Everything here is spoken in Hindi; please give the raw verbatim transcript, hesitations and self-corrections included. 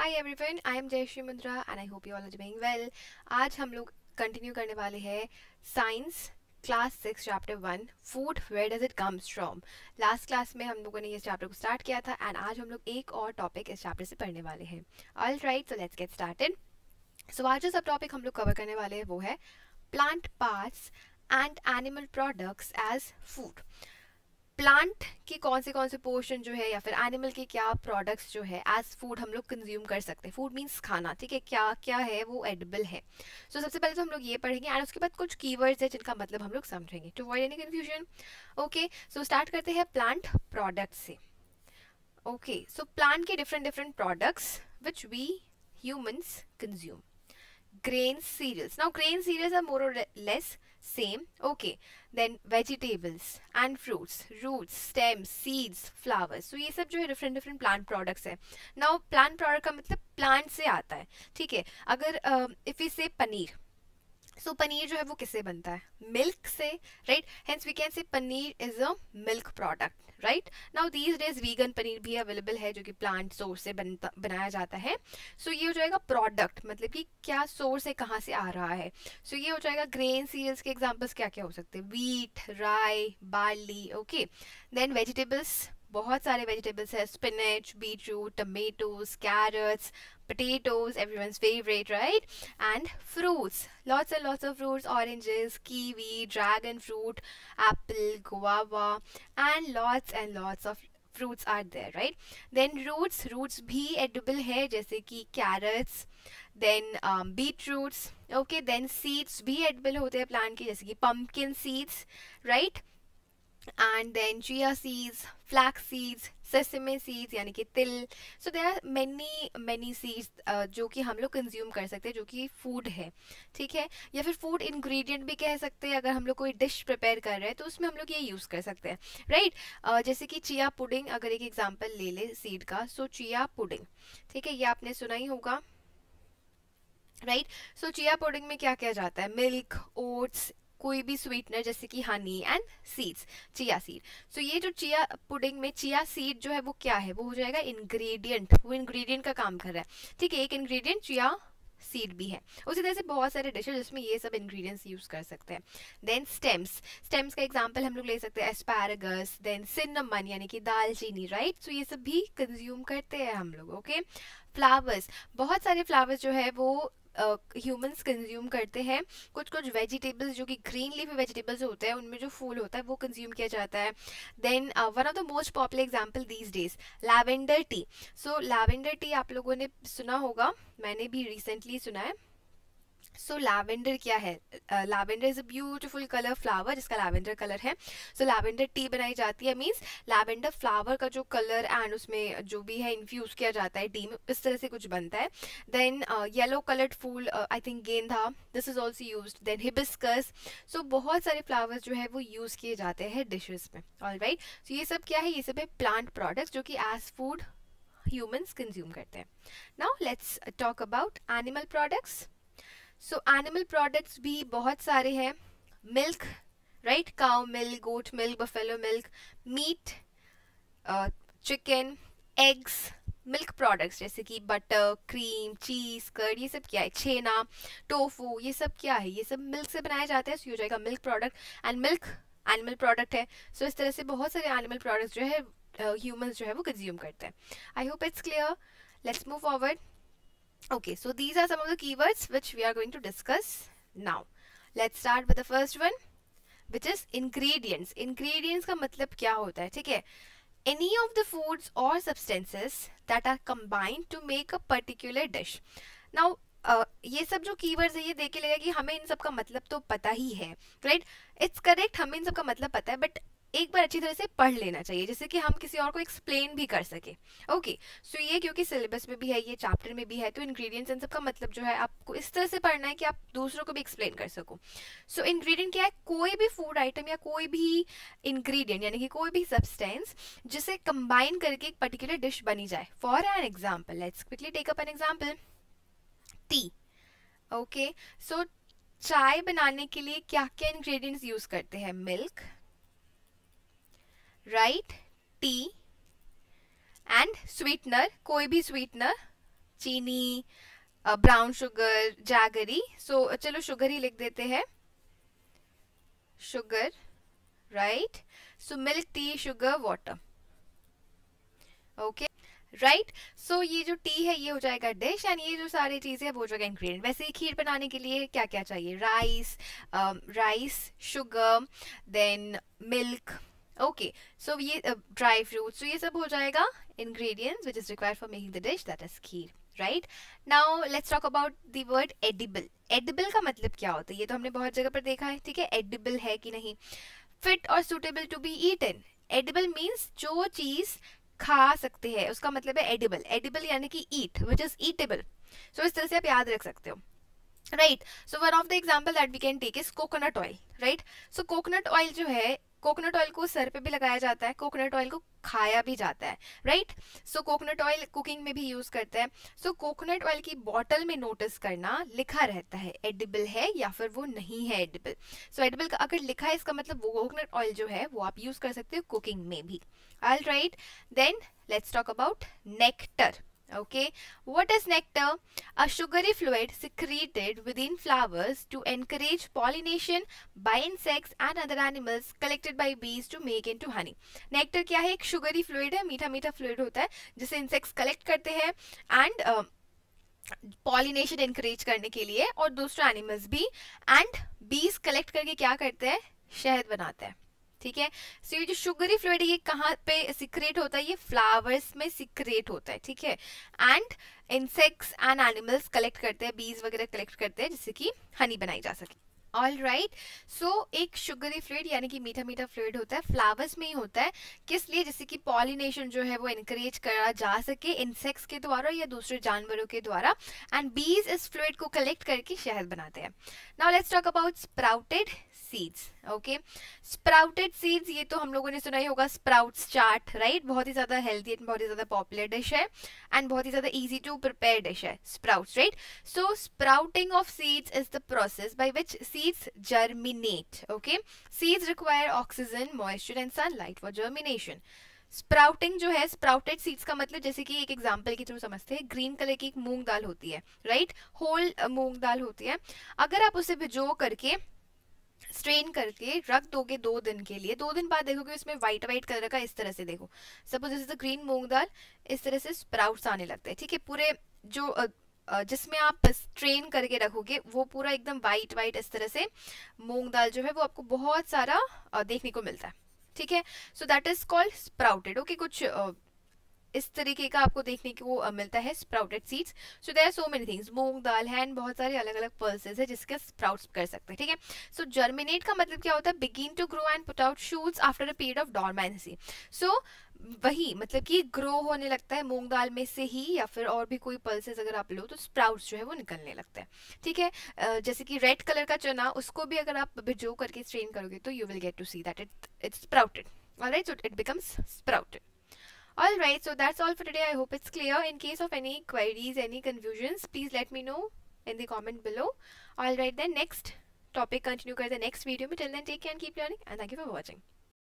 Hi everyone, I am Jayshree Mundra and I hope you all are doing well. आज हम लोग कंटिन्यू करने वाले हैं science class six chapter one, food where does it comes from. Last class में हम लोगों ने इस चैप्टर को स्टार्ट किया था एंड आज हम लोग एक और टॉपिक इस चैप्टर से पढ़ने वाले हैं। All right, so let's get started. So आज जो सब टॉपिक हम लोग कवर करने वाले हैं वो है plant parts and animal products as food. Plant के कौन से कौन से पोर्शन जो है या फिर एनिमल के क्या प्रोडक्ट्स जो है एज फूड हम लोग कंज्यूम कर सकते हैं। फूड मीन्स खाना, ठीक है, क्या क्या है वो एडिबल है। सो so, सबसे पहले तो हम लोग ये पढ़ेंगे एंड उसके बाद कुछ कीवर्ड्स है जिनका मतलब हम लोग समझेंगे to avoid any confusion. Okay, so start करते हैं प्लांट प्रोडक्ट से। ओके, सो प्लांट के different different products which we humans consume. Grains, cereals. Now grain cereals are more or less same. Okay, then vegetables and fruits, roots, stems, seeds, flowers. So ये सब जो है different different plant products है. Now plant product का मतलब plant से आता है, ठीक है। अगर uh, if we say paneer, so so, paneer जो है वो किससे बनता है? मिल्क से, right. Hence we can say paneer is a milk product, right. Now these days vegan paneer भी अवेलेबल है जो कि प्लांट सोर्स से बनता बनाया जाता है। सो so, ये हो जाएगा प्रोडक्ट, मतलब कि क्या सोर्स है, कहाँ से आ रहा है। सो so, ये हो जाएगा ग्रेन सीरियल्स के एग्जांपल्स क्या क्या हो सकते हैं? वीट, राई, बार्ली। ओके, देन वेजिटेबल्स, बहुत सारे वेजिटेबल्स है, spinach, beetroot, tomatoes, carrots, potatoes, everyone's favorite, right? And fruits, lots and lots of fruits, oranges, kiwi, dragon fruit, apple, guava, and lots and lots of fruits are there, right? Then roots, roots भी edible है जैसे कि carrots, then um, beetroots, okay? Then seeds भी edible होते हैं plant के जैसे कि pumpkin seeds, right? And then chia seeds, flax seeds, sesame seeds यानी कि तिल। so there are many many seeds uh, जो कि हम लोग कंज्यूम कर सकते हैं जो कि फूड है, ठीक है। या फिर फूड इंग्रेडिएंट भी कह सकते हैं। अगर हम लोग कोई डिश प्रिपेयर कर रहे हैं तो उसमें हम लोग ये यूज़ कर सकते हैं, राइट right? uh, जैसे कि चिया पुडिंग, अगर एक एग्जांपल ले ले सीड का, सो चिया पुडिंग, ठीक है, ये आपने सुना ही होगा, राइट। सो चिया पुडिंग में क्या किया जाता है? मिल्क, ओट्स, कोई भी स्वीटनर जैसे कि honey and seeds, chia seed. So ये जो चिया पुडिंग में चिया सीड जो है वो क्या है? वो हो जाएगा इंग्रेडिएंट, वो इंग्रेडिएंट का काम कर रहा है, ठीक है। एक इंग्रेडिएंट चिया सीड भी है। उसी तरह से बहुत सारे डिशेज जिसमें ये सब इंग्रेडिएंट्स यूज कर सकते हैं। देन स्टेम्स, स्टेम्स का एग्जांपल हम लोग ले सकते हैं एस्पैरागस, देन सिन्नमन यानी कि दालचीनी, राइट। सो ये सब भी कंज्यूम करते हैं हम लोग, ओके। फ्लावर्स, बहुत सारे फ्लावर्स जो है वो ह्यूमंस uh, कंज्यूम करते हैं। कुछ कुछ वेजिटेबल्स जो कि ग्रीन लीफी वेजिटेबल्स होते हैं उनमें जो फूल होता है वो कंज्यूम किया जाता है। Then one of the most popular example these days, lavender tea. So lavender tea आप लोगों ने सुना होगा, मैंने भी रिसेंटली सुना है। सो so, लैवेंडर क्या है? Lavender is a beautiful colour flower जिसका लैवेंडर कलर है। सो लैवेंडर टी बनाई जाती है, मींस लैवेंडर फ्लावर का जो कलर एंड उसमें जो भी है इन्फ्यूज किया जाता है टी में, इस तरह से कुछ बनता है। देन येलो कलर्ड फूल, I think genda, this is also use. Then hibiscus. So बहुत सारे फ्लावर्स जो है वो यूज किए जाते हैं डिशेस में, ऑल राइट। सो ये सब क्या है? ये सब है प्लांट प्रोडक्ट्स जो कि एज फूड ह्यूमंस कंज्यूम करते हैं। Now let's talk about animal products. So animal products भी बहुत सारे हैं। Milk, right, cow milk, goat milk, buffalo milk, meat, chicken, eggs, milk products जैसे कि बटर, क्रीम, चीज, कर्ड, ये सब क्या है? छेना, टोफू, ये सब क्या है? ये सब मिल्क से बनाया जाता है। सो हो जाएगा milk product, and milk animal product है। सो so, इस तरह से बहुत सारे एनिमल प्रोडक्ट्स जो है ह्यूमंस uh, जो है वो कंज्यूम करते हैं। I hope it's clear. Let's move forward. Okay, so these are some of the keywords which we are going to discuss now. Let's start with the first one, which is ingredients. Ingredients का मतलब क्या होता है, ठीक है? Any of the foods or substances that are combined to make a particular dish. Now uh, ये सब जो keywords है ये देख के लगेगा कि हमें इन सब का मतलब तो पता ही है, right? It's correct, हमें इन सब का मतलब पता है, but एक बार अच्छी तरह से पढ़ लेना चाहिए जिससे कि हम किसी और को एक्सप्लेन भी कर सके। ओके, सो ये क्योंकि सिलेबस में भी है, ये चैप्टर में भी है, तो इंग्रेडिएंट्स इन सब का मतलब जो है आपको इस तरह से पढ़ना है कि आप दूसरों को भी एक्सप्लेन कर सको। सो so, इंग्रेडिएंट क्या है? कोई भी फूड आइटम या कोई भी इंग्रेडिएंट यानी कि कोई भी सब्सटेंस जिसे कंबाइन करके एक पर्टिकुलर डिश बनी जाए। For an example, let's quickly take up an example, tea. Okay, so चाय बनाने के लिए क्या क्या इंग्रेडिएंट्स यूज करते हैं? Milk, right, tea and sweetener, कोई भी स्वीटनर, चीनी, ब्राउन शुगर, जैगरी. सो चलो शुगर ही लिख देते हैं, sugar, right. So milk, tea, sugar, water. Okay, right. So ये जो टी है ये हो जाएगा डिश, एंड ये जो सारी चीजें वो हो जाएगा इंग्रेडिएंट. वैसे ही खीर बनाने के लिए क्या क्या चाहिए? Rice, rice, sugar, then milk. Okay, so ये ड्राई फ्रूट्स, तो ये सब हो जाएगा ingredients which is required for making the dish, that is kheer, right? Now let's talk about the word edible. edible का मतलब क्या होता है? ये तो हमने बहुत जगह पर देखा है, ठीक है. edible है कि नहीं. fit और suitable to be eaten. edible means जो चीज खा सकते हैं, उसका मतलब है edible. edible यानी कि eat, which is eatable. so इस तरह से आप याद रख सकते हो, right? so one of the example that we can take is coconut oil, right? so coconut oil जो है, कोकोनट ऑयल को सर पे भी लगाया जाता है, कोकोनट ऑयल को खाया भी जाता है, right. So coconut oil cooking में भी यूज करते हैं. सो कोकोनट ऑयल की बॉटल में नोटिस करना, लिखा रहता है एडिबल है या फिर वो नहीं है एडिबल. सो एडिबल का अगर लिखा है, इसका मतलब वो कोकोनट ऑयल जो है वो आप यूज कर सकते हो कुकिंग में भी. All right, then let's talk about nectar. Okay, what is nectar? A sugary fluid secreted within flowers to encourage pollination by insects and other animals collected by bees to make into honey. Nectar क्या है? एक sugary fluid है, मीठा मीठा fluid होता है जिसे insects collect करते हैं and uh, pollination encourage करने के लिए, और दूसरे animals भी, and bees collect करके क्या करते हैं? शहद बनाते हैं, ठीक है. सो so, ये जो शुगरी फ्लूइड है ये कहाँ पे सिक्रेट होता है? ये फ्लावर्स में सिक्रेट होता है, ठीक है. And insects and animals collect करते हैं, बीज वगैरह कलेक्ट करते हैं जिससे कि हनी बनाई जा सके. ऑल राइट, सो एक शुगरी फ्लूइड यानी कि मीठा मीठा फ्लूइड होता है, फ्लावर्स में ही होता है. किस लिए? जिससे कि पॉलिनेशन जो है वो इनकरेज करा जा सके इंसेक्ट्स के द्वारा या दूसरे जानवरों के द्वारा. एंड बीज इस फ्लूइड को कलेक्ट करके शहद बनाते हैं. Now let's talk about sprouted seeds. Okay, sprouted seeds, ये तो हम लोगों ने सुना ही होगा, स्प्राउट्स चाट, राइट. बहुत ही ज्यादा हेल्दी एंड बहुत ही ज्यादा पॉपुलर डिश है एंड बहुत ही ज्यादा इजी टू प्रिपेयर डिश है sprouts, right. So sprouting of seeds is the process by which seeds germinate. Okay, seeds require oxygen, moisture and sunlight for germination. Sprouting जो है, स्प्राउटेड सीड्स का मतलब जैसे कि एक एग्जांपल की थ्रू समझते हैं, ग्रीन कलर की एक मूंग दाल होती है, राइट. होल मूंग दाल होती है. अगर आप उसे भिजो करके स्ट्रेन करके रख दोगे दो दिन के लिए, दो दिन बाद देखोगे उसमें व्हाइट व्हाइट कलर का, इस तरह से देखो, suppose this is the green moong dal, इस तरह से स्प्राउट्स आने लगते हैं, ठीक है. पूरे जो जिसमें आप स्ट्रेन करके रखोगे वो पूरा एकदम व्हाइट व्हाइट इस तरह से मूंग दाल जो है वो आपको बहुत सारा देखने को मिलता है, ठीक है. So that is called sprouted. Okay, कुछ इस तरीके का आपको देखने को मिलता है sprouted seeds. So there are so many things, मूंग दाल है एंड बहुत सारे अलग अलग पल्सेस है जिसके स्प्राउट्स कर सकते हैं, ठीक है. सो जर्मिनेट का मतलब क्या होता है? Begin to grow and put out shoots after a period of dormancy. So वही मतलब कि ग्रो होने लगता है मूंग दाल में से ही, या फिर और भी कोई पल्सेस अगर आप लो तो स्प्राउट्स जो है वो निकलने लगता है, ठीक है. uh, जैसे कि रेड कलर का चना, उसको भी अगर आप भिजो करके स्ट्रेन करोगे तो you will get to see that it it's sprouted. Alright, so it becomes sprouted. Alright, so that's all for today. I hope it's clear. In case of any queries, any confusions, please let me know in the comment below. Alright then, next topic continue karte next video. Till then, take care and keep learning, and thank you for watching.